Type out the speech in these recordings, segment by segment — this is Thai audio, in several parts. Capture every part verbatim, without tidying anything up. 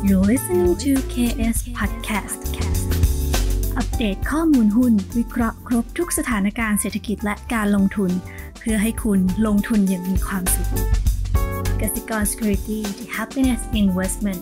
You're listening to เค เอส Podcast อัปเดตข้อมูลหุ้นวิเคราะห์ครบทุกสถานการณ์เศรษฐกิจและการลงทุนเพื่อให้คุณลงทุนอย่างมีความสุขกสิกร Security The Happiness Investment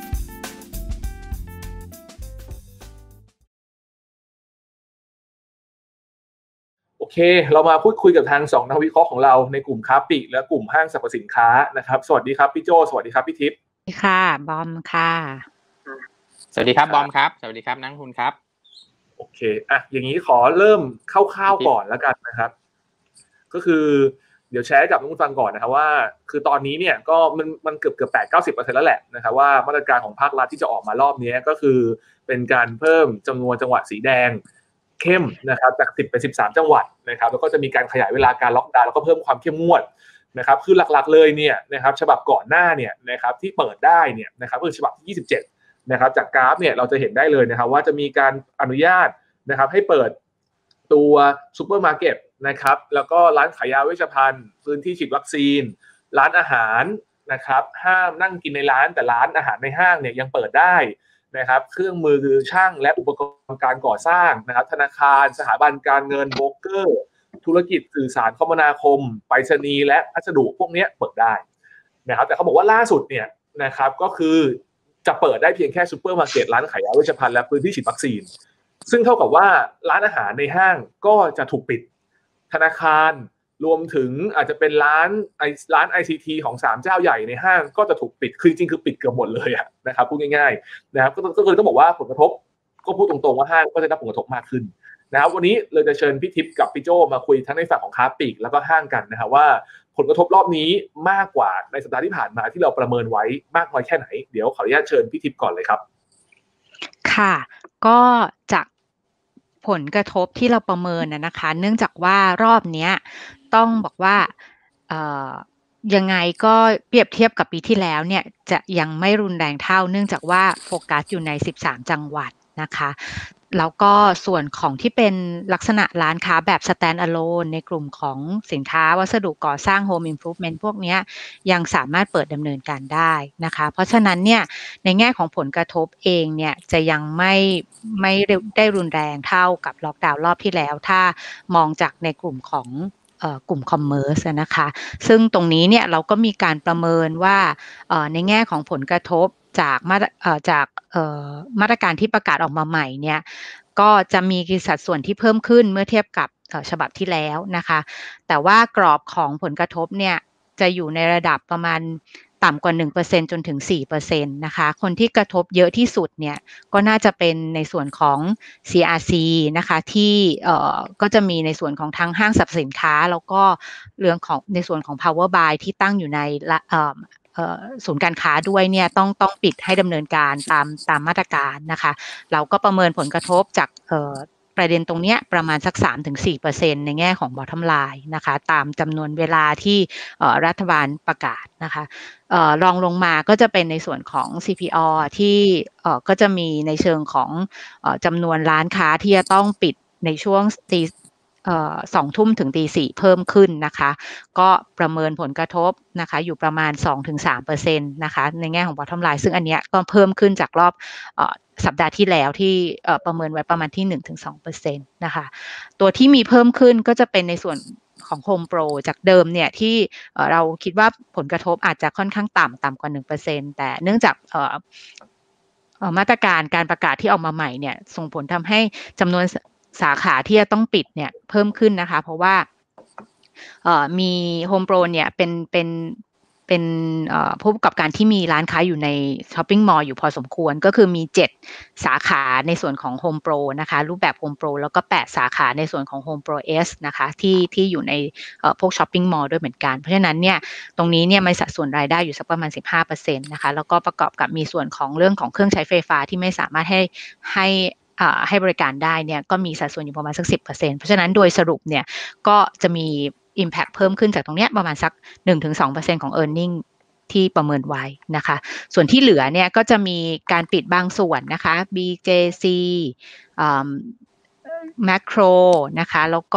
โอเคเรามาพูดคุยกับทางสองนักวิเคราะห์ของเราในกลุ่มค้าปลีกและกลุ่มห้างสรรพสินค้านะครับสวัสดีครับพี่โจสวัสดีครับพี่ทิพย์สวัสดีค่ะบอมค่ะสวัสดีครับบอมครับสวัสดีครับนักลงทุนครับโอเคอ่ะอย่างนี้ขอเริ่มคร่าวๆก่อนแล้วกันนะครับก็คือเดี๋ยวแชร์กับนักลงทุนฟังก่อนนะครับว่าคือตอนนี้เนี่ยก็มันมันเกือบเกือบแปดเก้าสิบเปอร์เซ็นต์แล้วแหละนะครับว่ามาตรการของภาครัฐที่จะออกมารอบนี้ก็คือเป็นการเพิ่มจำนวนจังหวัดสีแดงเข้มนะครับจากสิบเป็นสิบสามจังหวัดนะครับแล้วก็จะมีการขยายเวลาการล็อกดาวน์แล้วก็เพิ่มความเข้มงวดนะครับคือหลักๆเลยเนี่ยนะครับฉบับก่อนหน้าเนี่ยนะครับที่เปิดได้เนี่ยนะครับคือฉบับที่ยี่สิบเจ็ดนะครับจากกราฟเนี่ยเราจะเห็นได้เลยนะครับว่าจะมีการอนุญาตนะครับให้เปิดตัวซุปเปอร์มาร์เก็ตนะครับแล้วก็ร้านขายยาเวชภัณฑ์พื้นที่ฉีดวัคซีนร้านอาหารนะครับห้ามนั่งกินในร้านแต่ร้านอาหารในห้างเนี่ยยังเปิดได้นะครับเครื่องมือช่างและอุปกรณ์การก่อสร้างนะครับธนาคารสถาบันการเงินโบรกเกอร์ธุรกิจสื่อสารคมนาคมไปรษณีย์และพัสดุพวกนี้เปิดได้นะครับแต่เขาบอกว่าล่าสุดเนี่ยนะครับก็คือจะเปิดได้เพียงแค่ซุปเปอร์มาร์เก็ตร้านขายยาเวชภัณฑ์และพื้นที่ฉีดวัคซีนซึ่งเท่ากับว่าร้านอาหารในห้างก็จะถูกปิดธนาคารรวมถึงอาจจะเป็นร้านไอร้าน ไอ ซี ที ของสามเจ้าใหญ่ในห้างก็จะถูกปิดคือจริงๆคือปิดเกือบหมดเลยอะนะครับพูดง่ายๆนะครับก็ก็เลยต้องบอกว่าผลกระทบก็พูดตรงๆว่าห้างก็จะได้ผลกระทบมากขึ้นนะครับวันนี้เราจะเชิญพี่ทิพย์กับพี่โจมาคุยทั้งในฝั่งของค้าปลีกแล้วก็ห้างกันนะครับว่าผลกระทบรอบนี้มากกว่าในสัปดาห์ที่ผ่านมาที่เราประเมินไว้มากน้อยแค่ไหนเดี๋ยวขออนุญาตเชิญพี่ทิพย์ก่อนเลยครับค่ะก็จากผลกระทบที่เราประเมินนะนะคะเนื่องจากว่ารอบนี้ต้องบอกว่าเอ่อยังไงก็เปรียบเทียบกับปีที่แล้วเนี่ยจะยังไม่รุนแรงเท่าเนื่องจากว่าโฟกัสอยู่ในสิบสามจังหวัดนะคะแล้วก็ส่วนของที่เป็นลักษณะร้านค้าแบบ stand alone ในกลุ่มของสินค้าวัสดุก่อสร้าง home improvement พวกนี้ยังสามารถเปิดดำเนินการได้นะคะเพราะฉะนั้นเนี่ยในแง่ของผลกระทบเองเนี่ยจะยังไม่ไม่ได้รุนแรงเท่ากับล็อกดาวน์รอบที่แล้วถ้ามองจากในกลุ่มของกลุ่มคอมเมอร์สนะคะซึ่งตรงนี้เนี่ยเราก็มีการประเมินว่าในแง่ของผลกระทบจากมาจากมาตรการที่ประกาศออกมาใหม่เนี่ยก็จะมีสัดส่วนที่เพิ่มขึ้นเมื่อเทียบกับฉบับที่แล้วนะคะแต่ว่ากรอบของผลกระทบเนี่ยจะอยู่ในระดับประมาณต่ำกว่า หนึ่งเปอร์เซ็นต์ จนถึง สี่เปอร์เซ็นต์ นะคะคนที่กระทบเยอะที่สุดเนี่ยก็น่าจะเป็นในส่วนของ ซี อาร์ ซี นะคะที่เอ่อก็จะมีในส่วนของทั้งห้างสรรพสินค้าแล้วก็เรื่องของในส่วนของ Power Buy ที่ตั้งอยู่ในเอ่อศูนย์การค้าด้วยเนี่ยต้องต้องปิดให้ดำเนินการตามตามมาตรการนะคะเราก็ประเมินผลกระทบจากประเด็นตรงนี้ประมาณสัก สามถึงสี่เปอร์เซ็นต์ ในแง่ของ bottom line นะคะตามจำนวนเวลาที่รัฐบาลประกาศนะคะรองลงมาก็จะเป็นในส่วนของ ซี พี อ ที่ก็จะมีในเชิงของจำนวนร้านค้าที่จะต้องปิดในช่วงตีสองทุ่มถึงตีสี่เพิ่มขึ้นนะคะก็ประเมินผลกระทบนะคะอยู่ประมาณ สองถึงสามเปอร์เซ็นต์ นะคะในแง่ของ bottom line ซึ่งอันเนี้ยก็เพิ่มขึ้นจากรอบสัปดาห์ที่แล้วที่ประเมินไว้ประมาณที่ หนึ่งถึงสองเปอร์เซ็นต์ นะคะตัวที่มีเพิ่มขึ้นก็จะเป็นในส่วนของ Home Pro จากเดิมเนี่ยที่เราคิดว่าผลกระทบอาจจะค่อนข้างต่ำต่ำกว่า หนึ่งเปอร์เซ็นต์ แต่เนื่องจากมาตรการการประกาศที่ออกมาใหม่เนี่ยส่งผลทำให้จำนวนสาขาที่จะต้องปิดเนี่ยเพิ่มขึ้นนะคะเพราะว่ามี Home Pro เนี่ยเป็นเป็นเป็นผู้ประกอบการที่มีร้านค้าอยู่ในช้อปปิ้งมอลล์อยู่พอสมควรก็คือมีเจ็ดสาขาในส่วนของ Home Pro นะคะรูปแบบ Home Pro แล้วก็แปดสาขาในส่วนของ Home Pro S นะคะที่ที่อยู่ในพวกช้อปปิ้งมอลล์ด้วยเหมือนกันเพราะฉะนั้นเนี่ยตรงนี้เนี่ยมีสัดส่วนรายได้อยู่สักประมาณ สิบห้าเปอร์เซ็นต์ นะคะแล้วก็ประกอบกับมีส่วนของเรื่องของเครื่องใช้ไฟฟ้าที่ไม่สามารถให้ให้ให้บริการได้เนี่ยก็มีสัดส่วนอยู่ประมาณสัก สิบเปอร์เซ็นต์ เพราะฉะนั้นโดยสรุปเนี่ยก็จะมี impact เพิ่มขึ้นจากตรงเนี้ยประมาณสัก หนึ่งถึงสองเปอร์เซ็นต์ ของ earning ที่ประเมินไว้นะคะส่วนที่เหลือเนี่ยก็จะมีการปิดบางส่วนนะคะ บี เจ ซี Macro นะคะแล้วก็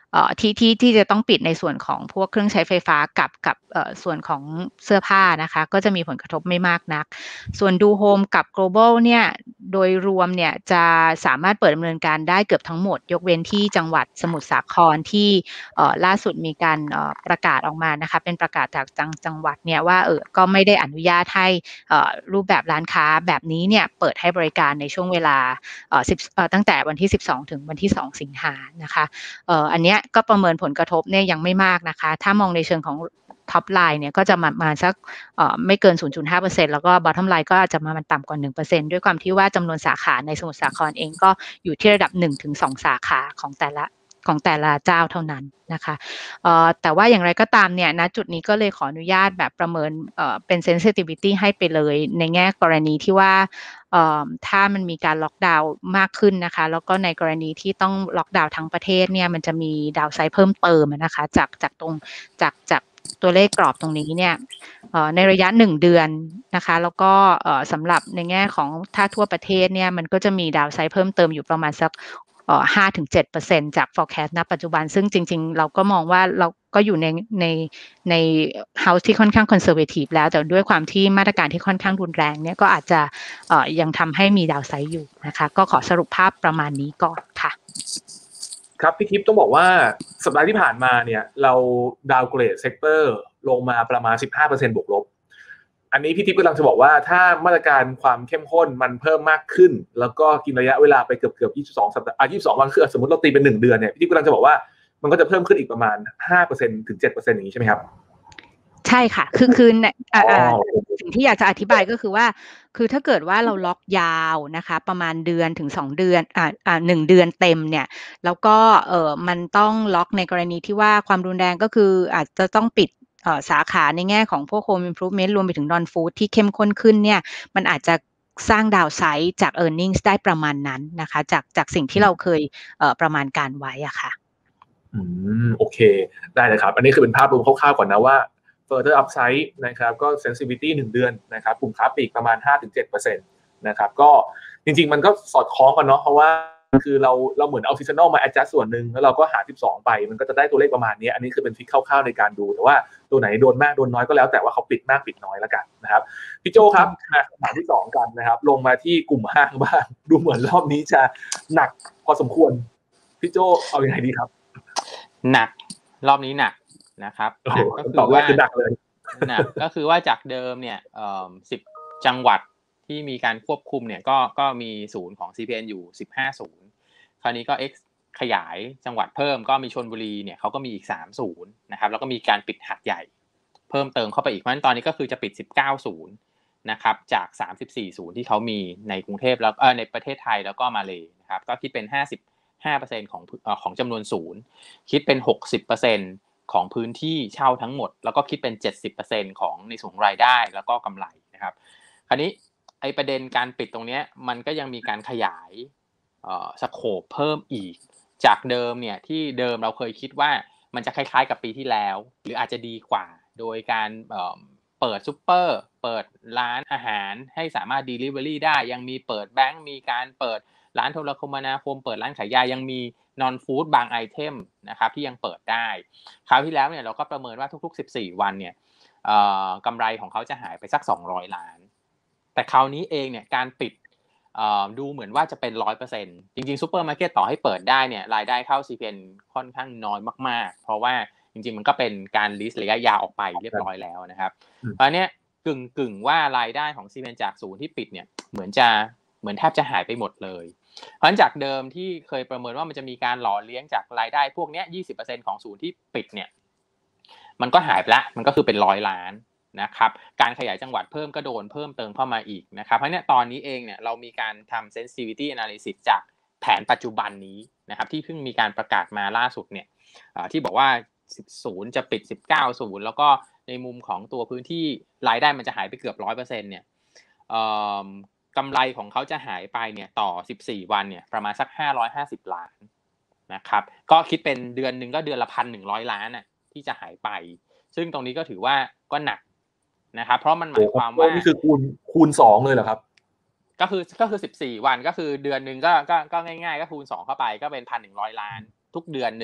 เอ่อที่ที่ที่จะต้องปิดในส่วนของพวกเครื่องใช้ไฟฟ้ากับกับเอ่อส่วนของเสื้อผ้านะคะก็จะมีผลกระทบไม่มากนักส่วนดูโฮมกับ global เนี่ยโดยรวมเนี่ยจะสามารถเปิดดำเนินการได้เกือบทั้งหมดยกเว้นที่จังหวัดสมุทรสาครที่เอ่อล่าสุดมีการเอ่อประกาศออกมานะคะเป็นประกาศจากจังจังหวัดเนี่ยว่าเออก็ไม่ได้อนุญาตให้เอ่อรูปแบบร้านค้าแบบนี้เนี่ยเปิดให้บริการในช่วงเวลาเอ่อสิบเอ่อตั้งแต่วันที่สิบสองถึงวันที่สองสิงหานะคะเอ่ออันเนี้ยก็ประเมินผลกระทบเนี่ยยังไม่มากนะคะถ้ามองในเชิงของท็อปไลน์เนี่ยก็จะมามาสักเอ่อไม่เกิน ศูนย์จุดห้าเปอร์เซ็นต์ แล้วก็บอททอมไลน์ก็อาจจะมามันต่ำกว่า หนึ่งเปอร์เซ็นต์ ด้วยความที่ว่าจำนวนสาขาในสมุทรสาครเองก็อยู่ที่ระดับ หนึ่งถึงสอง สาขาของแต่ละของแต่ละเจ้าเท่านั้นนะคะเอ่อแต่ว่าอย่างไรก็ตามเนี่ยณจุดนี้ก็เลยขออนุญาตแบบประเมินเอ่อเป็น sensitivity ให้ไปเลยในแง่กรณีที่ว่าเอ่อถ้ามันมีการล็อกดาวน์มากขึ้นนะคะแล้วก็ในกรณีที่ต้องล็อกดาวน์ทั้งประเทศเนี่ยมันจะมีดาวไซด์เพิ่มเติมนะคะจากจากตรงจากจากตัวเลขกรอบตรงนี้เนี่ยเอ่อในระยะหนึ่งเดือนนะคะแล้วก็เอ่อสำหรับในแง่ของถ้าทั่วประเทศเนี่ยมันก็จะมีดาวไซด์เพิ่มเติมอยู่ประมาณสักเอ่อ ห้าถึงเจ็ดเปอร์เซ็นต์ จาก forecast ณปัจจุบันซึ่งจริงๆเราก็มองว่าเราก็อยู่ในในใน house ที่ค่อนข้าง conservative แล้วแต่ด้วยความที่มาตรการที่ค่อนข้างรุนแรงเนี่ยก็อาจจะเอ่อยังทำให้มีดาวไซด์อยู่นะคะก็ขอสรุปภาพประมาณนี้ก่อนค่ะครับพี่ทิพย์ต้องบอกว่าสัปดาห์ที่ผ่านมาเนี่ยเราดาวเกรดเซกเตอร์ลงมาประมาณ สิบห้าเปอร์เซ็นต์ บวกลบอันนี้พี่ทิพย์กำลังจะบอกว่าถ้ามาตรการความเข้มข้นมันเพิ่มมากขึ้นแล้วก็กินระยะเวลาไปเกือบๆยี่สิบสองสัปดาห์อ่ะยี่สิบสองวันคือสมมุติเราตีเป็นหนึ่งเดือนเนี่ยพี่ทิพย์กำลังจะบอกว่ามันก็จะเพิ่มขึ้นอีกประมาณ ห้าเปอร์เซ็นต์ ถึง เจ็ดเปอร์เซ็นต์ อย่างนี้ใช่ไหมครับใช่ค่ะคือคืออ่าสิ่งที่อยากจะอธิบายก็คือว่าคือถ้าเกิดว่าเราล็อกยาวนะคะประมาณเดือนถึงสองเดือนอ่าอ่าหนึ่งเดือนเต็มเนี่ยแล้วก็เอ่อมันต้องล็อกในกรณีที่ว่าความรุนแรงก็คืออาจจะต้องปิดเอ่อสาขาในแง่ของพวก Home Improvement รวมไปถึง Non Food ที่เข้มข้นขึ้นเนี่ยมันอาจจะสร้างดาวไซด์จาก earnings ได้ประมาณนั้นนะคะจากจากสิ่งที่เราเคยเอ่อประมาณการไว้อ่ะค่ะอืมโอเคได้เลยครับอันนี้คือเป็นภาพรวมคร่าวๆก่อนนะว่า further upside นะครับก็ sensitivity หนึ่งเดือนนะครับกลุ่มค้าปลีกประมาณ ห้าถึงเจ็ดเปอร์เซ็นต์ นะครับก็จริงๆมันก็สอดคล้องกันเนาะเพราะว่าคือเราเราเหมือนเอา seasonal มา adjust ส่วนนึงแล้วเราก็หาสิบสองไปมันก็จะได้ตัวเลขประมาณนี้อันนี้คือเป็นฟิกคร่าวๆในการดูแต่ว่าตัวไหนโดนมากโดนน้อยก็แล้วแต่ว่าเขาปิดมากปิดน้อยแล้วกันนะครับพี่โจครับมาคำถามที่สองกันนะครับลงมาที่กลุ่มห้างบ้างดูเหมือนรอบนี้จะหนักพอสมควรพี่โจเอายังไงดีครับหนักรอบนี้หนักนะครับก็คือว่าหนักเลยหนักก็คือว่าจากเดิมเนี่ยเอ่อสิบจังหวัดที่มีการควบคุมเนี่ยก็ก็มีศูนย์ของ ซี พี เอ็น อยู่สิบห้าศูนย์คราวนี้ก็ X ขยายจังหวัดเพิ่มก็มีชลบุรีเนี่ยเขาก็มีอีกสามศูนย์นะครับแล้วก็มีการปิดหาดใหญ่เพิ่มเติมเข้าไปอีกเพราะฉะนั้นตอนนี้ก็คือจะปิดสิบเก้าศูนย์นะครับจากสามสิบสี่ศูนย์ที่เขามีในกรุงเทพแล้วเอ่อในประเทศไทยแล้วก็มาเลนะครับก็คิดเป็นห้าสิบห้าเปอร์เซ็นต์ ของเอ่อของจำนวนศูนย์คิดเป็น หกสิบเปอร์เซ็นต์ ของพื้นที่เช่าทั้งหมดแล้วก็คิดเป็น เจ็ดสิบเปอร์เซ็นต์ ของในส่วนรายได้แล้วก็กำไรนะครับคราวนี้ไอ้ประเด็นการปิดตรงนี้มันก็ยังมีการขยายเอ่อสโคปเพิ่มอีกจากเดิมเนี่ยที่เดิมเราเคยคิดว่ามันจะคล้ายๆกับปีที่แล้วหรืออาจจะดีกว่าโดยการเอ่อเปิดซุปเปอร์เปิดร้านอาหารให้สามารถ delivery ได้ยังมีเปิดแบงก์มีการเปิดร้านโทรคมนาคมเปิดร้านขายยายังมี non food บางไอเทมนะครับที่ยังเปิดได้คราวที่แล้วเนี่ยเราก็ประเมินว่าทุกๆสิบสี่วันเนี่ยเอ่อกำไรของเขาจะหายไปสักสองร้อยล้านแต่คราวนี้เองเนี่ยการปิดเอ่อดูเหมือนว่าจะเป็น หนึ่งร้อยเปอร์เซ็นต์ จริงๆซุปเปอร์มาร์เก็ตต่อให้เปิดได้เนี่ยรายได้เข้า ซี พี เอ็น ค่อนข้างน้อยมากๆเพราะว่าจริงๆมันก็เป็นการลิสต์ระยะยาวออกไปเรียบร้อยแล้วนะครับเพราะเนี้ยกึ่งๆว่ารายได้ของ ซี พี เอ็น จากศูนย์ที่ปิดเนี่ยเหมือนจะเหมือนแทบจะหายไปหมดเลยเพราะฉะนั้นจากเดิมที่เคยประเมินว่ามันจะมีการหล่อเลี้ยงจากรายได้พวกเนี้ย ยี่สิบเปอร์เซ็นต์ ของศูนย์ที่ปิดเนี่ยมันก็หายไปละมันก็คือเป็นร้อยล้านนะครับการขยายจังหวัดเพิ่มก็โดนเพิ่มเติมเข้ามาอีกนะครับเพราะเนี่ยตอนนี้เองเนี่ยเรามีการทำ sensitivity analysis จากแผนปัจจุบันนี้นะครับที่เพิ่งมีการประกาศมาล่าสุดเนี่ยที่บอกว่าศูนย์จะปิดสิบเก้าศูนย์แล้วก็ในมุมของตัวพื้นที่รายได้มันจะหายไปเกือบ หนึ่งร้อยเปอร์เซ็นต์ เนี่ยเอ่อกำไรของเขาจะหายไปเนี่ยต่อสิบสี่วันเนี่ยประมาณสักห้าร้อยห้าสิบล้านนะครับก็คิดเป็นเดือนนึงก็เดือนละ หนึ่งพันหนึ่งร้อย ล้านน่ะที่จะหายไปซึ่งตรงนี้ก็ถือว่าก็หนักนะครับเพราะมันหมายความว่านี่คือคูณคูณสองเลยเหรอครับก็คือก็คือสิบสี่วันก็คือเดือนนึงก็ก็ก็ง่ายๆก็คูณสองเข้าไปก็เป็น หนึ่งพันหนึ่งร้อย ล้านทุกเดือนนึง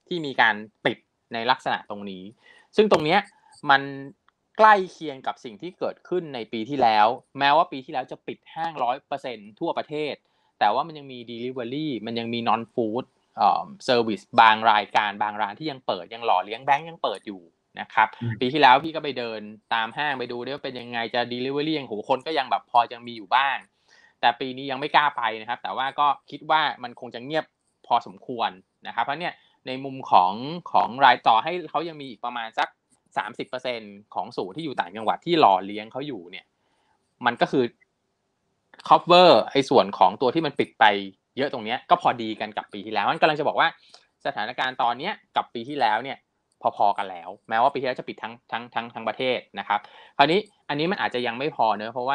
ที่มีการปิดในลักษณะตรงนี้ซึ่งตรงเนี้ยมันใกล้เคียงกับสิ่งที่เกิดขึ้นในปีที่แล้วแม้ว่าปีที่แล้วจะปิดห้าง ร้อยเปอร์เซ็นต์ ทั่วประเทศแต่ว่ามันยังมี delivery มันยังมี non food เอ่อ service บางรายการบางร้านที่ยังเปิดยังหล่อเลี้ยงแบงค์ยังเปิดอยู่นะครับปีที่แล้วพี่ก็ไปเดินตามห้างไปดูด้วยว่าเป็นยังไงจะ delivery ยังโหคนก็ยังแบบพอยังมีอยู่บ้างแต่ปีนี้ยังไม่กล้าไปนะครับแต่ว่าก็คิดว่ามันคงจะเงียบพอสมควรนะครับเพราะเนี่ยในมุมของของรายต่อให้เขายังมีอีกประมาณสัก สามสิบเปอร์เซ็นต์ ของศูนย์ที่อยู่ต่างจังหวัดที่หล่อเลี้ยงเขาอยู่เนี่ยมันก็คือ cover ไอ้ส่วนของตัวที่มันปิดไปเยอะตรงเนี้ยก็พอดีกันกับปีที่แล้วมันกำลังจะบอกว่าสถานการณ์ตอนเนี้ยกับปีที่แล้วเนี่ยพอๆกันแล้วแม้ว่าปีที่แล้วจะปิดทั้งทั้งทั้งทั้งประเทศนะครับคราวนี้อันนี้มันอาจจะยังไม่พอเนอะเพราะว่า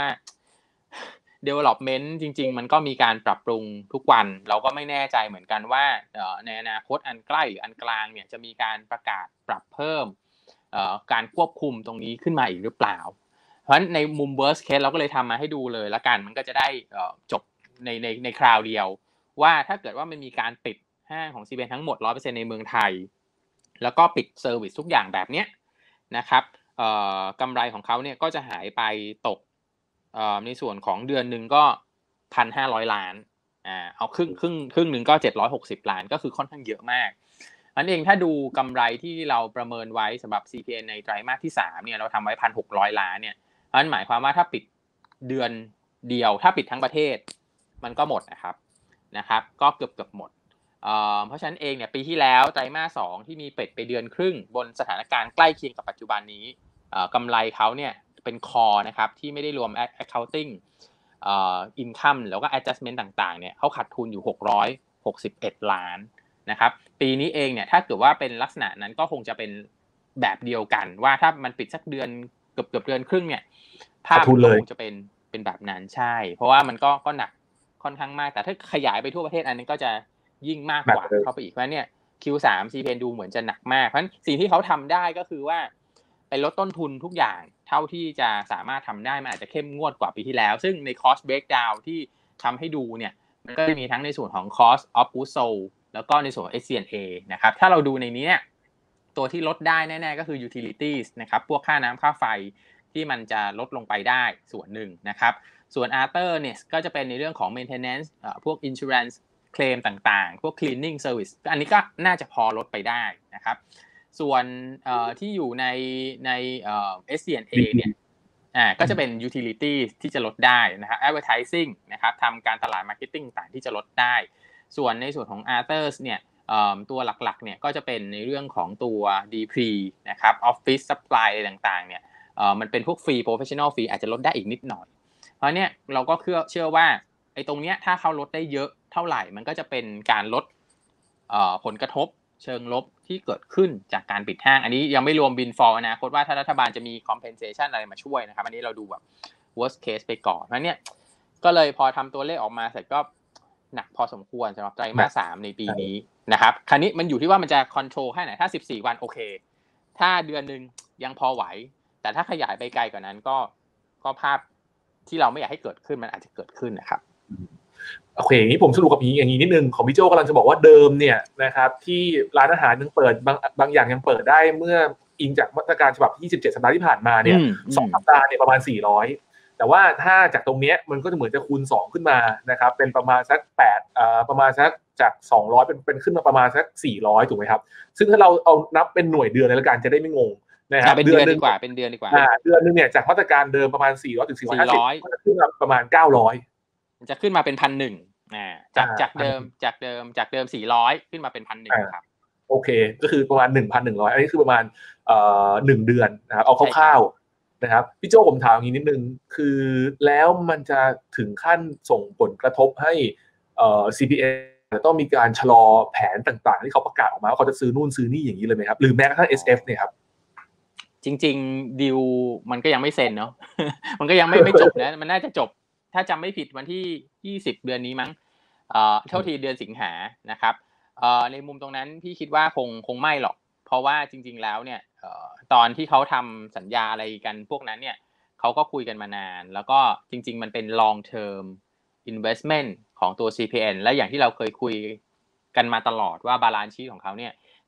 development จริงๆมันก็มีการปรับปรุงทุกวันเราก็ไม่แน่ใจเหมือนกันว่าในอนาคตอันใกล้หรืออันกลางเนี่ยจะมีการประกาศปรับเพิ่มการควบคุมตรงนี้ขึ้นมาอีกหรือเปล่าเพราะฉะนั้นในมุม worst case เราก็เลยทำมาให้ดูเลยละกันมันก็จะได้จบในในในคราวเดียวว่าถ้าเกิดว่ามันมีการปิดห้างของ ซี พี เอ็น ทั้งหมด ร้อยเปอร์เซ็นต์ ในเมืองไทยแล้วก็ปิดเซอร์วิสทุกอย่างแบบเนี้ยนะครับกำไรของเขาเนี่ยก็จะหายไปตกในส่วนของเดือนนึงก็ หนึ่งพันห้าร้อย ล้านอ่าเอาครึ่งครึ่งครึ่งนึงก็เจ็ดร้อยหกสิบล้านก็คือค่อนข้างเยอะมากอันเองถ้าดูกำไรที่เราประเมินไว้สำหรับ ซี พี เอ็น ในไตรมาสที่สามเนี่ยเราทำไว้ หนึ่งพันหกร้อย ล้านเนี่ยนั่นหมายความว่าถ้าปิดเดือนเดียวถ้าปิดทั้งประเทศมันก็หมดนะครับนะครับก็เกือบๆหมดเอ่อเพราะฉะนั้นเองเนี่ยปีที่แล้วไตรมาสสองที่มีปิดไปเดือนครึ่งบนสถานการณ์ใกล้เคียงกับปัจจุบันนี้เอ่อกำไรเขาเนี่ยเป็นคอนะครับที่ไม่ได้รวม accounting เอ่อ income แล้วก็ adjustment ต่างๆเนี่ยเขาขาดทุนอยู่หกร้อยหกสิบเอ็ดล้านนะครับปีนี้เองเนี่ยถ้าเกิดว่าเป็นลักษณะนั้นก็คงจะเป็นแบบเดียวกันว่าถ้ามันปิดสักเดือนเกือบๆเดือนครึ่งเนี่ยภาพมันคงจะเป็นเป็นแบบนั้นใช่เพราะว่ามันก็ก็หนักค่อนข้างมากแต่ถ้าขยายไปทั่วประเทศอันนี้ก็จะยิ่งมากกว่าเข้าไปอีกเพราะเนี่ย คิว สาม ซี พี เอ็น ดูเหมือนจะหนักมากเพราะฉะนั้นสิ่งที่เขาทำได้ก็คือว่าไปลดต้นทุนทุกอย่างเท่าที่จะสามารถทำได้มันอาจจะเข้มงวดกว่าปีที่แล้วซึ่งใน cost breakdown ที่ทำให้ดูเนี่ยมันก็จะมีทั้งในส่วนของ cost of goods sold แล้วก็ในส่วนของ เอส ซี แอนด์ เอ นะครับถ้าเราดูในนี้เนี่ยตัวที่ลดได้แน่ๆก็คือ utilities นะครับพวกค่าน้ำค่าไฟที่มันจะลดลงไปได้ส่วนหนึ่งนะครับส่วน other เนี่ยก็จะเป็นในเรื่องของ maintenance เอ่อพวก insurance เคลมต่างๆพวก cleaning service อันนี้ก็น่าจะพอลดไปได้นะครับส่วนเอ่อที่อยู่ในในเอ่อ เอส ซี แอนด์ เอ เนี่ยอ่าก็จะเป็น utilities ที่จะลดได้นะครับ advertising นะครับทำการตลาด marketing ต่างๆที่จะลดได้ส่วนในส่วนของ others เนี่ยเอ่อตัวหลักๆเนี่ยก็จะเป็นในเรื่องของตัว ดี พี นะครับ office supply อะไรต่างๆเนี่ยเอ่อมันเป็นพวก free professional fee อาจจะลดได้อีกนิดหน่อยเพราะเนี่ยเราก็เชื่อเชื่อว่าไอ้ตรงเนี้ยถ้าเขาลดได้เยอะเท่าไหร่มันก็จะเป็นการลดเอ่อผลกระทบเชิงลบที่เกิดขึ้นจากการปิดห้างอันนี้ยังไม่รวม windfall อนาคตว่าถ้ารัฐบาลจะมี compensation อะไรมาช่วยนะครับอันนี้เราดูแบบ worst case ไปก่อนเพราะเนี่ยก็เลยพอทำตัวเลขออกมาเสร็จก็หนักพอสมควรสำหรับไตรมาสสามในปีนี้นะครับคราวนี้มันอยู่ที่ว่ามันจะ control แค่ไหนถ้าสิบสี่วันโอเคถ้าเดือนนึงยังพอไหวแต่ถ้าขยายไปไกลกว่านั้นก็ก็ภาพที่เราไม่อยากให้เกิดขึ้นมันอาจจะเกิดขึ้นนะครับโอเคอย่างนี้ผมสรุปกับอย่างนี้นิดนึงของพี่โจกำลังจะบอกว่าเดิมเนี่ยนะครับที่ร้านอาหารยังเปิดบางบางอย่างยังเปิดได้เมื่ออิงจากมาตรการฉบับที่ยี่สิบเจ็ดสัปดาห์ที่ผ่านมาเนี่ยสองสัปดาห์เนี่ยประมาณสี่ร้อยแต่ว่าถ้าจากตรงเนี้ยมันก็จะเหมือนจะคูณสองขึ้นมานะครับเป็นประมาณสักแปดเอ่อประมาณสักจากสองร้อยเป็นเป็นขึ้นมาประมาณสักสี่ร้อยถูกไหมครับซึ่งถ้าเราเอานับเป็นหน่วยเดือนเลยละกันจะได้ไม่งงนะครับเป็นเดือนดีกว่าเป็นเดือนดีกว่าอ่าเดือนนึงเนี่ยจากมาตรการเดิมประมาณสี่ร้อยถึงสี่ร้อยห้าสิบก็จะขึ้นมาประมาณเก้าร้อยจะขึ้นมาเป็น หนึ่งพันหนึ่ง อ่าจากจากเดิมจากเดิมจากเดิมสี่ร้อยขึ้นมาเป็น หนึ่งพันหนึ่ง ครับโอเคก็คือประมาณ หนึ่งพันหนึ่งร้อย อันนี้คือประมาณเอ่อหนึ่งเดือนนะครับเอาคร่าวๆนะครับพี่โจ้ผมถามอย่างนี้นิดนึงคือแล้วมันจะถึงขั้นส่งผลกระทบให้เอ่อ ซี พี เอ็น จะต้องมีการชะลอแผนต่างๆที่เขาประกาศออกมาว่าเขาจะซื้อนู่นซื้อนี่อย่างนี้เลยไหมครับหรือแม้กระทั่ง เอส เอฟ เนี่ยครับจริงๆดีลมันก็ยังไม่เซ็นเนาะ มันก็ยังไม่ไม่จบนะมันน่าจะจบถ้าจำไม่ผิดวันที่ยี่สิบเดือนนี้มั้งเอ่อเท่าที่เดือนสิงหานะครับเอ่อในมุมตรงนั้นพี่คิดว่าคงคงไม่หรอกเพราะว่าจริงๆแล้วเนี่ยเอ่อตอนที่เขาทำสัญญาอะไรกันพวกนั้นเนี่ยเขาก็คุยกันมานานแล้วก็จริงๆมันเป็น long term investment ของตัว ซี พี เอ็น และอย่างที่เราเคยคุยกันมาตลอดว่า balance sheet ของเขาเนี่ย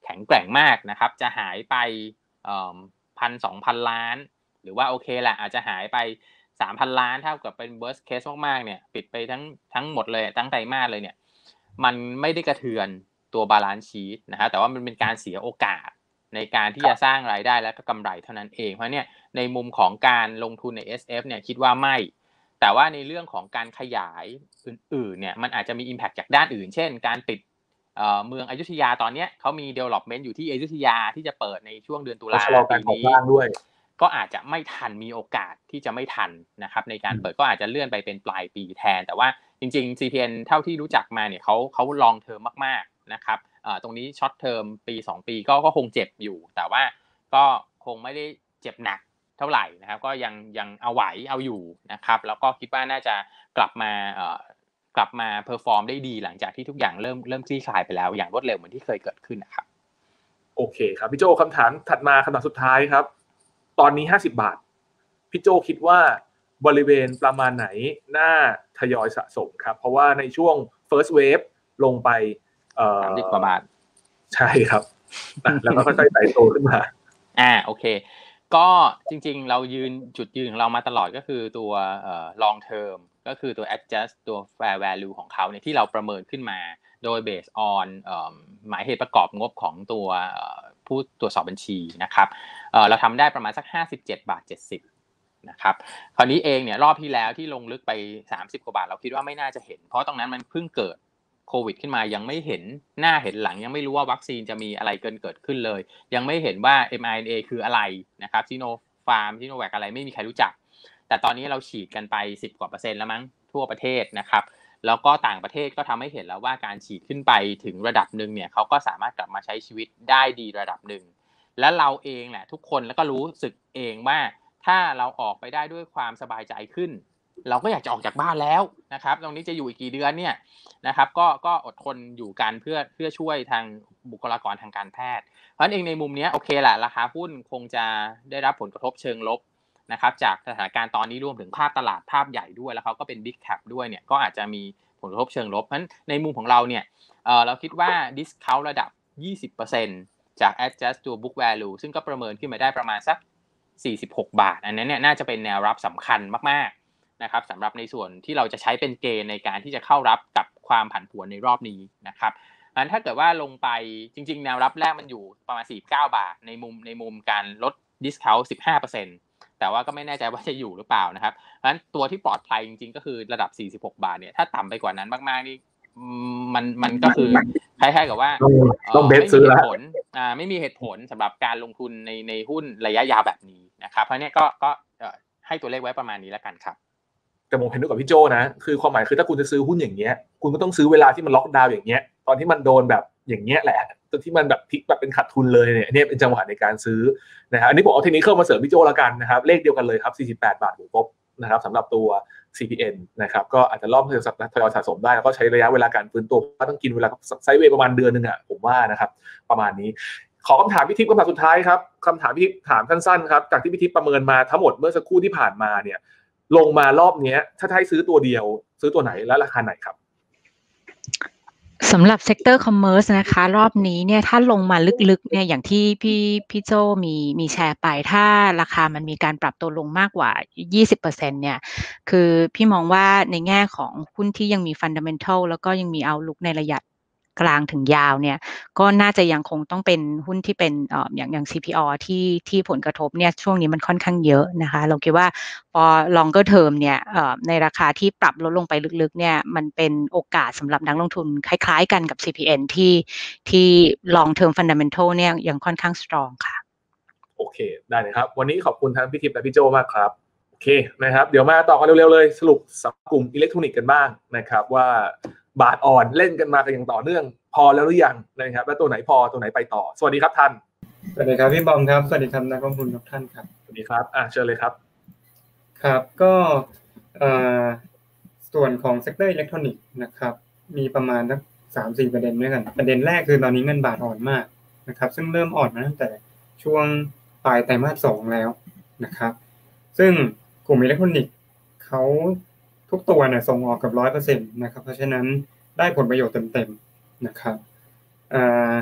แข็งแกร่งมากนะครับจะหายไปเอ่อ หนึ่งพันสองพัน ล้านหรือว่าโอเคแหละอาจจะหายไป สามพัน ล้านเท่ากับเป็น worst case มากๆเนี่ยปิดไปทั้งทั้งหมดเลยทั้งไตรมาสเลยเนี่ยมันไม่ได้กระเทือนตัว balance sheet นะฮะแต่ว่ามันเป็นการเสียโอกาสในการที่จะสร้างรายได้และก็กำไรเท่านั้นเองเพราะเนี่ยในมุมของการลงทุนใน เอส เอฟ เนี่ยคิดว่าไม่แต่ว่าในเรื่องของการขยายอื่นๆเนี่ยมันอาจจะมี impact จากด้านอื่นเช่นการปิดเอ่อเมืองอยุธยาตอนนี้เขามี development อยู่ที่อยุธยาที่จะเปิดในช่วงเดือนตุลาคมปีนี้ก็อาจจะไม่ทันมีโอกาสที่จะไม่ทันนะครับในการเปิดก็อาจจะเลื่อนไปเป็นปลายปีแทนแต่ว่าจริงๆ ซี พี เอ็น เท่าที่รู้จักมาเนี่ยเขาเขา long term มากๆนะครับเอ่อตรงนี้ short term ปีสองปีก็ก็คงเจ็บอยู่แต่ว่าก็คงไม่ได้เจ็บหนักเท่าไหร่นะครับก็ยังยังเอาไหวเอาอยู่นะครับแล้วก็คิดว่าน่าจะกลับมาเอ่อกลับมาเพอร์ฟอร์มได้ดีหลังจากที่ทุกอย่างเริ่มเริ่มคลี่คลายไปแล้วอย่างรวดเร็วเหมือนที่เคยเกิดขึ้นนะครับโอเคครับพี่โจคำถามถัดมาคำถามสุดท้ายครับตอนนี้ห้าสิบบาทพี่โจคิดว่าบริเวณประมาณไหนน่าทยอยสะสมครับเพราะว่าในช่วง first wave ลงไปเอ่อสามสิบกว่าบาทใช่ครับแล้วก็ค่อยๆไต่โตขึ้นมาอ่าโอเคก็จริงๆเรายืนจุดยืนของเรามาตลอดก็คือตัวเอ่อ long term ก็คือตัว adjust ตัว fair value ของเขาเนี่ยที่เราประเมินขึ้นมาโดย based on เอ่อหมายเหตุประกอบงบของตัวผู้ตรวจสอบบัญชีนะครับเอ่อเราทำได้ประมาณสักห้าสิบเจ็ดบาทเจ็ดสิบนะครับคราวนี้เองเนี่ยรอบที่แล้วที่ลงลึกไปสามสิบกว่าบาทเราคิดว่าไม่น่าจะเห็นเพราะตรงนั้นมันเพิ่งเกิดโควิดขึ้นมายังไม่เห็นหน้าเห็นหลังยังไม่รู้ว่าวัคซีนจะมีอะไรเกินเกิดขึ้นเลยยังไม่เห็นว่า เอ็ม อาร์ เอ็น เอ คืออะไรนะครับซิโนฟาร์มซิโนแวคอะไรไม่มีใครรู้จักแต่ตอนนี้เราฉีดกันไปสิบกว่าเปอร์เซ็นต์แล้วมั้งทั่วประเทศนะครับแล้วก็ต่างประเทศก็ทำให้เห็นแล้วว่าการฉีดขึ้นไปถึงระดับนึงเนี่ยเขาก็สามารถกลับมาใช้ชีวิตได้ดีระดับนึงและเราเองแหละทุกคนแล้วก็รู้สึกเองว่าถ้าเราออกไปได้ด้วยความสบายใจขึ้นเราก็อยากจะออกจากบ้านแล้วนะครับตรงนี้จะอยู่อีกกี่เดือนเนี่ยนะครับก็ก็อดทนอยู่กันเพื่อเพื่อช่วยทางบุคลากรทางการแพทย์เพราะฉะนั้นเองในมุมนี้โอเคแหละราคาหุ้นคงจะได้รับผลกระทบเชิงลบนะครับจากสถานการณ์ตอนนี้รวมถึงภาพตลาดภาพใหญ่ด้วยแล้วเขาก็เป็น Big Cap ด้วยเนี่ยก็อาจจะมีผลกระทบเชิงลบเพราะฉะนั้นในมุมของเราเนี่ยเอ่อเราคิดว่า discount ระดับ ยี่สิบเปอร์เซ็นต์ จาก adjust ตัว book value ซึ่งก็ประเมินขึ้นมาได้ประมาณสักสี่สิบหกบาทอันนั้นเนี่ยน่าจะเป็นแนวรับสำคัญมากๆนะครับสำหรับในส่วนที่เราจะใช้เป็นเกณฑ์ในการที่จะเข้ารับกับความผันผวนในรอบนี้นะครับอันถ้าเกิดว่าลงไปจริงๆแนวรับแรกมันอยู่ประมาณสี่สิบเก้าบาทในมุมในมุมการลด discount สิบห้าเปอร์เซ็นต์ แต่ว่าก็ไม่แน่ใจว่าจะอยู่หรือเปล่านะครับเพราะฉะนั้นตัวที่ปลอดภัยจริงๆก็คือระดับสี่สิบหกบาทเนี่ยถ้าต่ำไปกว่านั้นมากๆนี่มันมันก็คือคล้ายๆกับว่าต้องเบสซื้อแล้วอ่าไม่มีเหตุผลสำหรับการลงทุนในในหุ้นระยะยาวแบบนี้นะครับเพราะเนี้ยก็ก็ให้ตัวเลขไว้ประมาณนี้แล้วกันครับแต่ผมเห็นด้วยกับพี่โจนะคือความหมายคือถ้าคุณจะซื้อหุ้นอย่างเงี้ยคุณก็ต้องซื้อเวลาที่มันล็อกดาวน์อย่างเงี้ยตอนที่มันโดนแบบอย่างเงี้ยแหละตอนที่มันแบบพลิกแบบเป็นขาดทุนเลยเนี่ยเนี่ยเป็นจังหวะในการซื้อนะครับอันนี้ผมเอาเทคนิคเข้ามาเสริมพี่โจแล้วกันนะครับเลขเดียวกันเลยครับสี่สิบแปดบาทบวกลบนะครับสำหรับตัว ซี พี เอ็น นะครับก็อาจจะรอบทยอยสะสมได้แล้วก็ใช้ระยะเวลาการฟื้นตัวก็ต้องกินเวลาไซด์เวย์ประมาณเดือนนึงอ่ะผมว่านะครับประมาณนี้ขอคำถามพี่ทิพย์คำถามสุดท้ายครับคำถามพี่ทิพย์ถามสั้นๆครับจากที่พี่ทิพย์ประเมินมาทั้งหมดเมื่อสักครู่ที่ผ่านมาเนี่ยลงมารอบนี้ถ้าให้ซื้อตัวเดียวซื้อตัวไหนและราคาไหนครับสำหรับเซกเตอร์คอมเมอร์สนะคะรอบนี้เนี่ยถ้าลงมาลึกๆเนี่ยอย่างที่พี่พี่โจมีมีแชร์ไปถ้าราคามันมีการปรับตัวลงมากกว่า ยี่สิบเปอร์เซ็นต์ เนี่ยคือพี่มองว่าในแง่ของหุ้นที่ยังมีฟันดาเมนทัลแล้วก็ยังมีเอาท์ลุคในระยะกลางถึงยาวเนี่ยก็น่าจะยังคงต้องเป็นหุ้นที่เป็นเอ่ออย่างอย่าง ซี พี อ ที่ที่ผลกระทบเนี่ยช่วงนี้มันค่อนข้างเยอะนะคะเราคิดว่าพอ longer term เนี่ยเอ่อในราคาที่ปรับลดลงไปลึกๆเนี่ยมันเป็นโอกาสสำหรับนักลงทุนคล้ายๆกันกับ ซี พี เอ็น ที่ที่ long term fundamental เนี่ยยังค่อนข้าง strong ค่ะโอเคได้เลยครับวันนี้ขอบคุณทั้งพี่ทิพย์และพี่โจมากครับโอเคนะครับเดี๋ยวมาต่อกันเร็วๆเลยสรุปสำหรับกลุ่มอิเล็กทรอนิกส์กันบ้างนะครับว่าบาทอ่อนเล่นกันมากันอย่างต่อเนื่องพอแล้วหรือยังนะครับแล้วตัวไหนพอตัวไหนไปต่อสวัสดีครับท่านสวัสดีครับพี่บอมครับสวัสดีครับนักลงทุนทุกท่านครับสวัสดีครับอ่ะเชิญเลยครับครับก็เอ่อส่วนของเซกเตอร์อิเล็กทรอนิกส์นะครับมีประมาณสัก สามถึงสี่ ประเด็นด้วยกันประเด็นแรกคือตอนนี้เงินบาทอ่อนมากนะครับซึ่งเริ่มอ่อนมาตั้งแต่ช่วงปลายไตรมาสสองแล้วนะครับซึ่งกลุ่มอิเล็กทรอนิกส์เขาทุกตัวเนี่ยส่งออกกับ หนึ่งร้อยเปอร์เซ็นต์ นะครับเพราะฉะนั้นได้ผลประโยชน์เต็มๆนะครับอ่า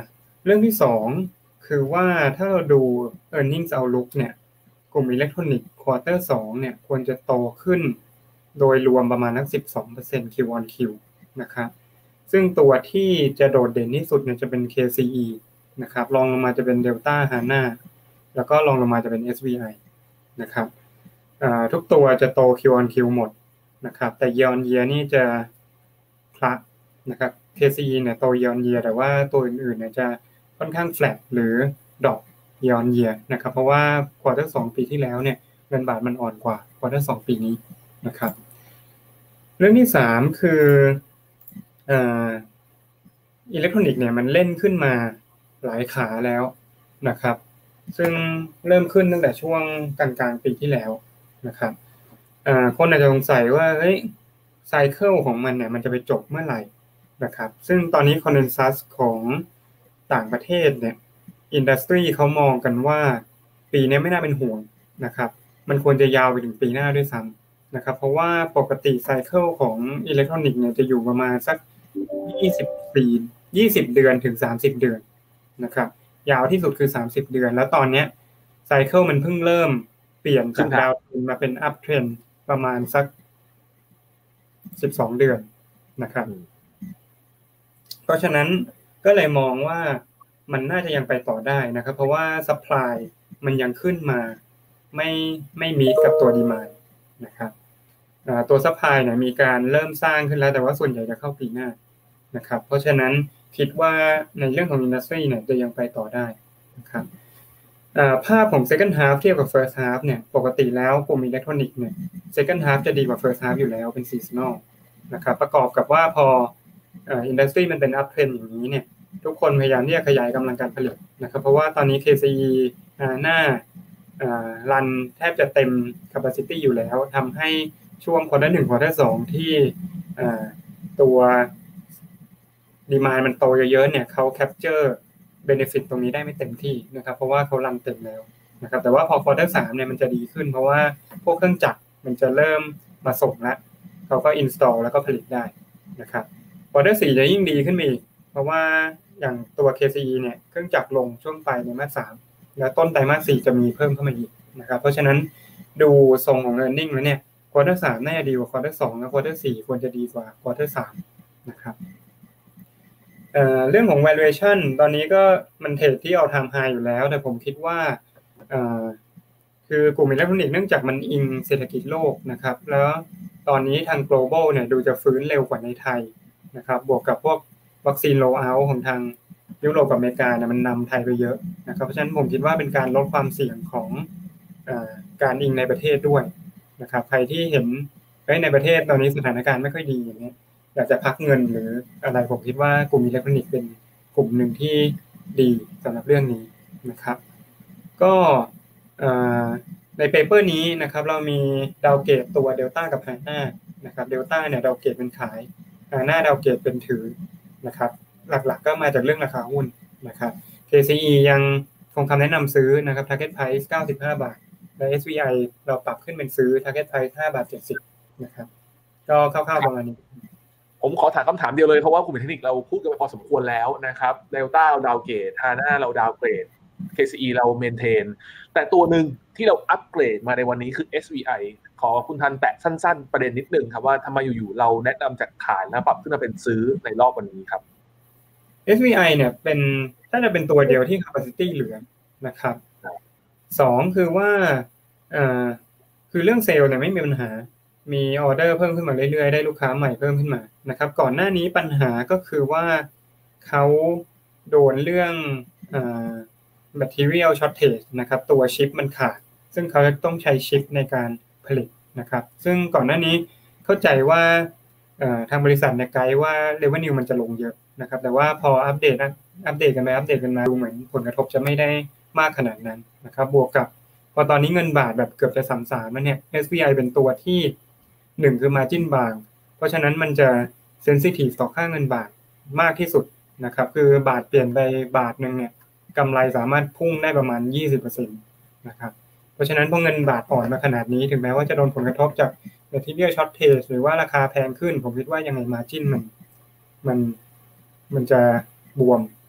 เรื่องที่สองคือว่าถ้าเราดู earnings outlook เนี่ยกลุ่มอิเล็กทรอนิกส์ควอเตอร์สองเนี่ยควรจะโตขึ้นโดยรวมประมาณนัก สิบสองเปอร์เซ็นต์ Q on Q นะครับซึ่งตัวที่จะโดดเด่นที่สุดเนี่ยจะเป็น เค ซี อี นะครับรองลงมาจะเป็น Delta Hana แล้วก็รองลงมาจะเป็น เอส วี ไอ นะครับทุกตัวจะโต Q on Q หมดนะครับแต่ Year on Year นี่จะคละนะครับ เค ซี อี เนี่ยโต Year on Year แต่ว่าตัวอื่นๆเนี่ยจะค่อนข้าง flat หรือ drop Year on Year นะครับเพราะว่า Quarter สองปีที่แล้วเนี่ยเงินบาทมันอ่อนกว่า Quarter สองปีนี้นะครับเรื่องที่สามคือเอ่ออิเล็กทรอนิกส์เนี่ยมันเล่นขึ้นมาหลายขาแล้วนะครับซึ่งเริ่มขึ้นตั้งแต่ช่วงกลางๆปีที่แล้วนะครับอ่าคนอาจจะสงสัยว่าเฮ้ยไซเคิลของมันเนี่ยมันจะไปจบเมื่อไหร่นะครับซึ่งตอนนี้คอนเซนซัสของต่างประเทศเนี่ยอินดัสทรีเขามองกันว่าปีนี้ไม่น่าเป็นห่วงนะครับมันควรจะยาวไปถึงปีหน้าด้วยซ้ำนะครับเพราะว่าปกติไซเคิลของอิเล็กทรอนิกส์เนี่ยจะอยู่ประมาณสักยี่สิบปียี่สิบเดือนถึงสามสิบเดือนนะครับยาวที่สุดคือสามสิบเดือนแล้วตอนนี้ไซเคิลมันเพิ่งเริ่มเปลี่ยนจากดาวน์เทรนด์มาเป็นอัพเทรนด์ประมาณสักสิบสองเดือนนะครับเพราะฉะนั้นก็เลยมองว่ามันน่าจะยังไปต่อได้นะครับเพราะว่าซัพพลายมันยังขึ้นมาไม่ไม่มีกับตัวดีมานด์นะครับตัวซัพพลายเนี่ยมีการเริ่มสร้างขึ้นแล้วแต่ว่าส่วนใหญ่จะเข้าปีหน้านะครับเพราะฉะนั้นคิดว่าในเรื่องของอินดัสทรีเนี่ยจะยังไปต่อได้นะครับภาพของ second half เทียบกับ first half เนี่ยปกติแล้วกลุ่มอิเล็กทรอนิกส์เนี่ย second half จะดีกว่า first half อยู่แล้วเป็น seasonal นะครับประกอบกับว่าพออินดัสทรีมันเป็น up trend อย่างนี้เนี่ยทุกคนพยายามที่จะขยายกำลังการผลิตนะครับเพราะว่าตอนนี้ เค ซี อี หน้ารันแทบจะเต็ม capacity อยู่แล้วทำให้ช่วง quarter หนึ่ง quarter สองที่ตัวดีมานด์มันโตเยอะๆเนี่ยเขาแคปเจอร์เบเนฟิตตรงนี้ได้ไม่เต็มที่นะครับเพราะว่าเขารันเต็มแล้วนะครับแต่ว่าพอควอเตอร์สามเนี่ยมันจะดีขึ้นเพราะว่าพวกเครื่องจักรมันจะเริ่มมาส่งแล้วเขาก็อินสตอลแล้วก็ผลิตได้นะครับควอเตอร์สี่จะยิ่งดีขึ้นอีกเพราะว่าอย่างตัว เค ซี อี เนี่ยเครื่องจักรลงช่วงปลายไตรมาสสามแล้วต้นไตรมาสสี่จะมีเพิ่มเข้ามาอีกนะครับเพราะฉะนั้นดูทรงของ earning แล้วเนี่ยควอเตอร์สามน่าจะดีกว่าควอเตอร์สองและควอเตอร์สี่ควรจะดีกว่าควอเตอร์สามนะครับเอ่อเรื่องของ valuation ตอนนี้ก็มันเทรดที่ all time high อยู่แล้วแต่ผมคิดว่าเอ่อคือกลุ่มอิเล็กทรอนิกส์เนื่องจากมันอิงเศรษฐกิจโลกนะครับแล้วตอนนี้ทาง global เนี่ยดูจะฟื้นเร็วกว่าในไทยนะครับบวกกับพวกวัคซีน roll out ของทางยุโรปกับอเมริกาเนี่ยมันนำไทยไปเยอะนะครับเพราะฉะนั้นผมคิดว่าเป็นการลดความเสี่ยงของเอ่อการอิงในประเทศด้วยนะครับใครที่เห็นในประเทศตอนนี้สถานการณ์ไม่ค่อยดีอย่างเงี้ยอยากจะพักเงินหรืออะไรผมคิดว่ากลุ่มอิเล็กทรอนิกส์เป็นกลุ่มหนึ่งที่ดีสำหรับเรื่องนี้นะครับก็ในเปเปอร์นี้นะครับเรามีดาวเกตตัวเดลต้ากับไฮน่านะครับเดลต้าเนี่ยดาวเกตเป็นขายไฮน่าดาวเกตเป็นถือนะครับหลักๆก็มาจากเรื่องราคาหุ้นนะครับ เค ซี อี ยังคงคำแนะนำซื้อนะครับ target price เก้าสิบห้าบาทและ เอส วี ไอ เราปรับขึ้นเป็นซื้อ target price ห้าบาทเจ็ดสิบนะครับก็คร่าวๆประมาณนี้ผมขอถามคำถามเดียวเลยเพราะว่ากลุ่มเทคนิคเราพูดกันไปพอสมควรแล้วนะครับเดลต้าเราดาวเกรดฮาน่าเราดาวเกรด เค ซี อี เราเมนเทนแต่ตัวหนึ่งที่เราอัปเกรดมาในวันนี้คือ เอส วี ไอ ขอคุณทันแตะสั้นๆประเด็นนิดนึงครับว่าทำไมอยู่ๆเราแนะนำจากขายแล้วปรับขึ้นมาเป็นซื้อในรอบวันนี้ครับเอส วี ไอ เนี่ยเป็นถ้าจะเป็นตัวเดียวที่ capacity เหลือนะครับสองคือว่าเอ่อคือเรื่องเซลล์เนี่ยไม่มีปัญหามีออเดอร์เพิ่มขึ้นมาเรื่อยๆได้ลูกค้าใหม่เพิ่มขึ้นมานะครับก่อนหน้านี้ปัญหาก็คือว่าเขาโดนเรื่องเอ่อ material shortage นะครับตัวชิปมันขาดซึ่งเขาต้องใช้ชิปในการผลิตนะครับซึ่งก่อนหน้านี้เข้าใจว่าเอ่อทางบริษัทเนี่ยไกด์ว่า revenue มันจะลงเยอะนะครับแต่ว่าพออัปเดตอัปเดตกันไปอัปเดตกันมาดูเหมือนผลกระทบจะไม่ได้มากขนาดนั้นนะครับบวกกับพอตอนนี้เงินบาทแบบเกือบจะสามสิบสามแล้วเนี่ย เอส วี ไอ เป็นตัวที่หนึ่งคือ margin บางเพราะฉะนั้นมันจะ sensitive ต่อค่าเงินบาทมากที่สุดนะครับคือบาทเปลี่ยนไปบาทนึงเนี่ยกำไรสามารถพุ่งได้ประมาณ ยี่สิบเปอร์เซ็นต์ นะครับเพราะฉะนั้นพอเงินบาทอ่อนมาขนาดนี้ถึงแม้ว่าจะโดนผลกระทบจาก material shortage หรือว่าราคาแพงขึ้นผมคิดว่ายังไง margin มันมันมันจะบวม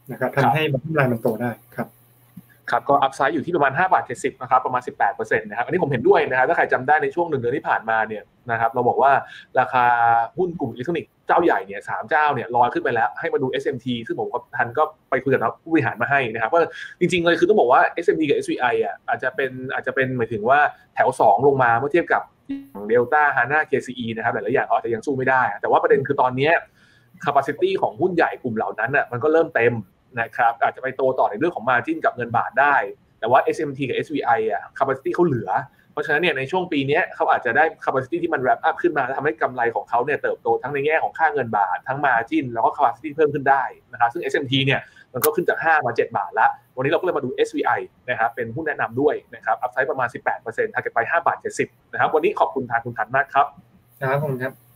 นะครับทำให้บอททอมไลน์มันโตได้ครับครับก็อัพไซด์อยู่ที่ประมาณห้าบาทเจ็ดสิบนะครับประมาณ สิบแปดเปอร์เซ็นต์ นะครับอันนี้ผมเห็นด้วยนะครับถ้าใครจำได้ในช่วงหนึ่งเดือนที่ผ่านมาเนี่ยนะครับเราบอกว่าราคาหุ้นกลุ่มอิเล็กทรอนิกส์เจ้าใหญ่เนี่ยสามเจ้าเนี่ยลอยขึ้นไปแล้วให้มาดู เอส เอ็ม ที ซึ่งผมกับทันก็ไปคุยกับผู้บริหารมาให้นะครับว่าจริงๆเลยคือต้องบอกว่า เอส เอ็ม ที กับ เอส วี ไอ อ่ะอาจจะเป็นอาจจะเป็นหมายถึงว่าแถวสองลงมาเมื่อเทียบกับ Delta ฮาน่า เค ซี อี นะครับหลายๆอย่างเขาอาจจะยังสู้ไม่ได้แต่ว่าประเด็นคือตอนนี้ capacity ของหุ้นใหญ่กลุ่มเหล่านั้นน่ะมันก็เริ่มเต็มนะครับอาจจะไปโตต่อในเรื่องของ margin กับเงินบาทได้แต่ว่า เอส เอ็ม ที กับ เอส วี ไอ อ่ะ capacity เขาเหลือเพราะฉะนั้นเนี่ยในช่วงปีนี้เขาอาจจะได้ capacity ที่มัน wrap up ขึ้นมาทำให้กำไรของเขาเนี่ยเติบโตทั้งในแง่ของค่าเงินบาททั้ง margin แล้วก็ capacity เพิ่มขึ้นได้นะครับซึ่ง เอส เอ็ม ที เนี่ยมันก็ขึ้นจากห้ามาเจ็ดบาทแล้ววันนี้เราก็เลยมาดู เอส วี ไอ นะครับเป็นหุ้นแนะนำด้วยนะครับอัพไซด์ประมาณ สิบแปดเปอร์เซ็นต์ target ไปห้าบาทเจ็ดสิบนะครับวันนี้ขอบคุณทางคุณทันมากครับครับผมครับ